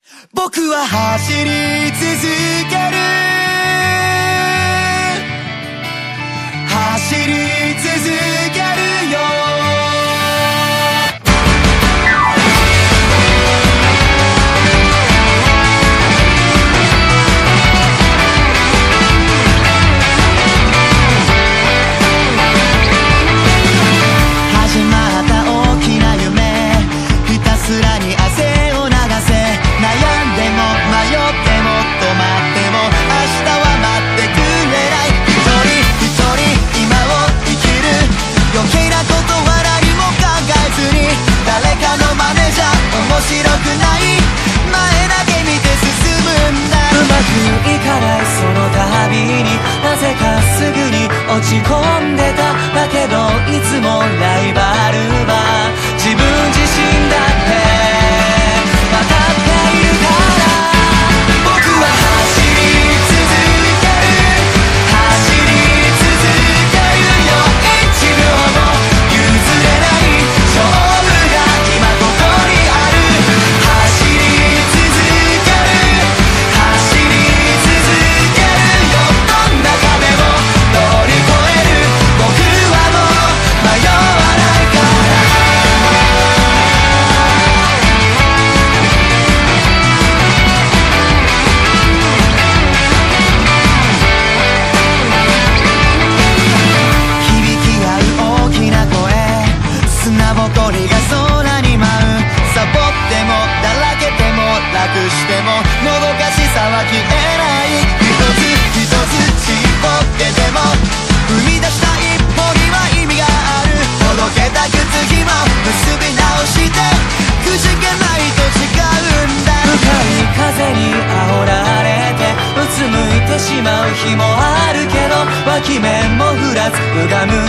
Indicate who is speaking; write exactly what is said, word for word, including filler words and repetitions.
Speaker 1: 僕は走り続ける、走り続けるよ。始まった大きな夢、ひたすらに汗を流せ。悩んでも迷っても止まっても明日は待ってくれない。一人一人今を生きる、余計なことは何も考えずに、誰かの真似じゃ面白くない、前だけ見て進むんだ。うまくいかないその度に、なぜかすぐに落ち込んでた。だけどいつもライバルは自分自身だって分かっているから、僕は走り続ける、走り続けるよ。一秒も譲れない勝負が今ここにある。走り続ける、走り続けるよ。どんな壁も乗り越える、僕はもう迷わないから。砂ぼこりが空に舞う、サボってもだらけても楽してももどかしさは消えない。一つ一つちっぽけでも踏み出した一歩には意味がある。ほどけた靴ひも結び直してくじけないと違うんだ。向かい風に煽られてうつむいてしまう日もあるけど、脇目も振らず歪む